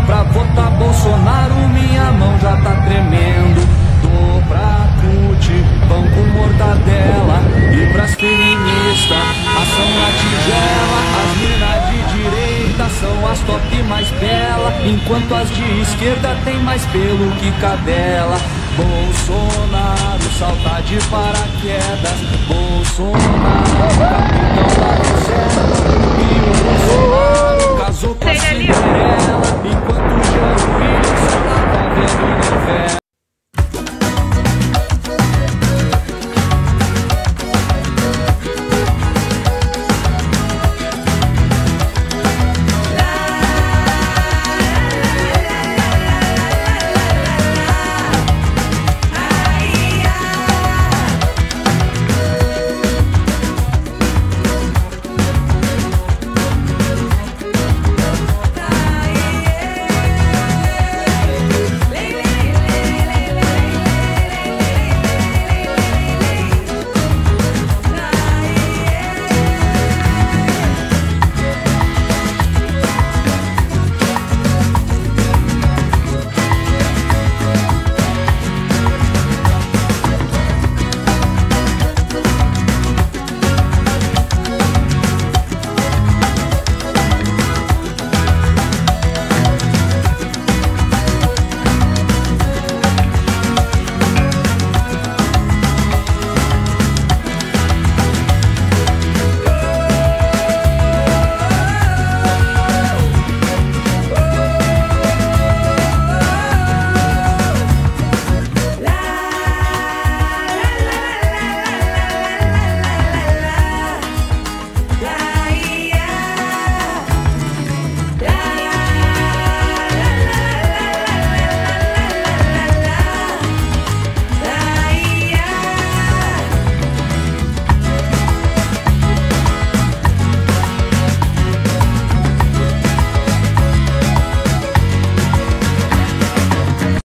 pra votar Bolsonaro, minha mão já tá tremendo. Tô pra CUT, pão com mortadela. E pras feministas, ação na tigela. As minas de direita são as top mais belas, enquanto as de esquerda tem mais pelo que cadela. Bolsonaro salta de paraquedas, Bolsonaro capitão da reserva. E o Bolsonaro casou com a Cinderela, enquanto